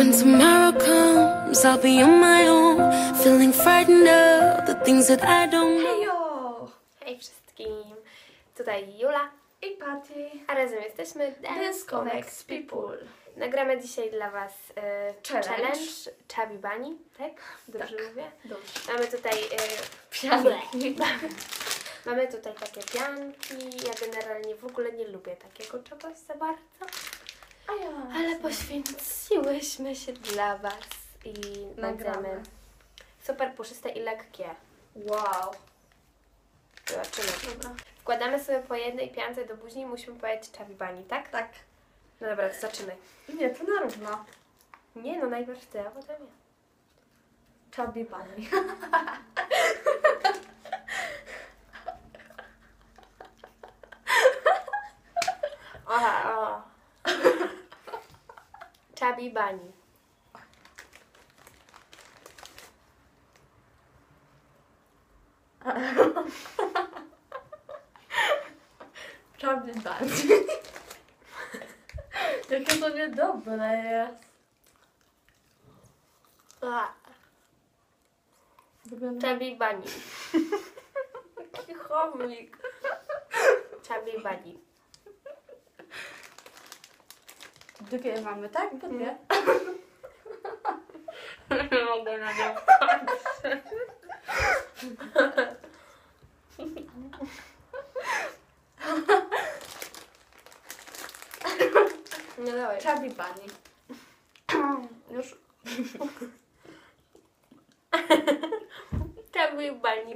When tomorrow comes, I'll be on my own, feeling frightened of the things that I don't know. Hejo! Hej wszystkim, tutaj Jula, I Patty. a razem jesteśmy Disconnect People. Nagramy dzisiaj dla Was Challenge. Chubby Bunny, tak? Dobrze Tak. mówię? Dobrze. Mamy tutaj Pianki. mamy tutaj takie pianki. Ja generalnie w ogóle nie lubię takiego czegoś za bardzo, A ja. ale poświęciłyśmy się dla Was i nagramy super puszyste i lekkie. Wow. Zobaczymy. Dobra. Wkładamy sobie po jednej piance do buzi i musimy powiedzieć Chubby Bunny, tak? Tak. No dobra, to zaczynaj. Nie, to na równo. Nie, no najpierw ty, a potem ja. Chubby Bunny. Aha, o. Chubby Bunny. Chubby Bunny. Jakie to niedobre jest. Wygląda... Chubby Bunny. Taki chomik. Chubby Bunny. Dwie mamy, tak? Bo dwie. Nie mogę na nią patrzeć. Nie dawaj. Chubby Bunny. Już. Chubby Bunny.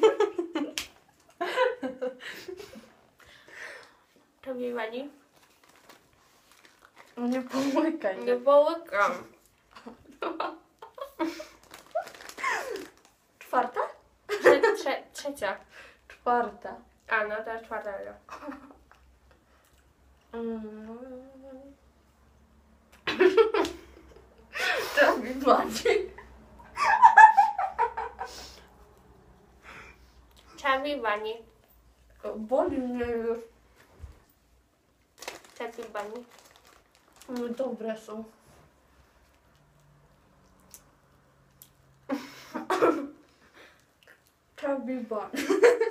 Chubby Bunny. Nie połykaj. Nie połykam. Czwarta? Trzecia. Czwarta. A, no to czwarta. Chubby Bunny. Chubby Bunny. Boli mnie już. Chubby Bunny. Dobre są. Chubby Bunny.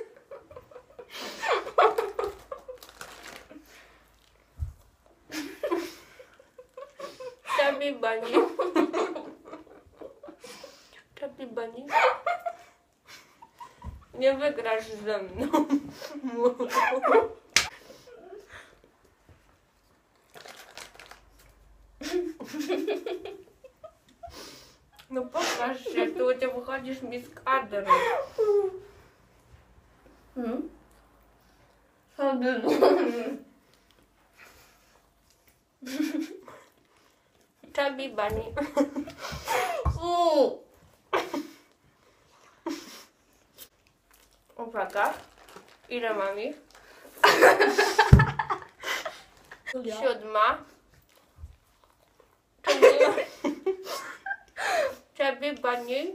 Chubby Bunny. Chubby Bunny. Nie wygrasz ze mną. No pokaż się, tu cię wychodzisz mi z kadru. Chubby Bunny. Chubby Bunny. Uwaga. Ile mam ich? 7. Chubby Bunny.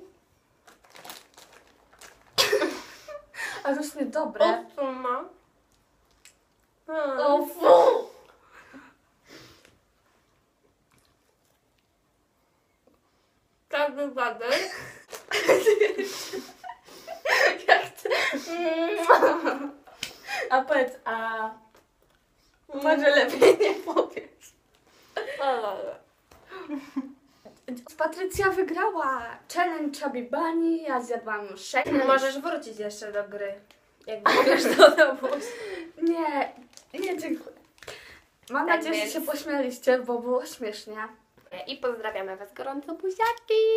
A to jest niedobre. 8. O fu! Chubby Bunny. Jak ty... A powiedz, a... Może lepiej nie powiedz. Patrycja wygrała challenge Chubby Bunny, ja zjadłam 6. Możesz wrócić jeszcze do gry. Jak będziesz do domu. Nie, nie dziękuję. Mam Tak nadzieję, więc- że się pośmialiście, bo było śmiesznie. I pozdrawiamy Was gorąco, buziaki!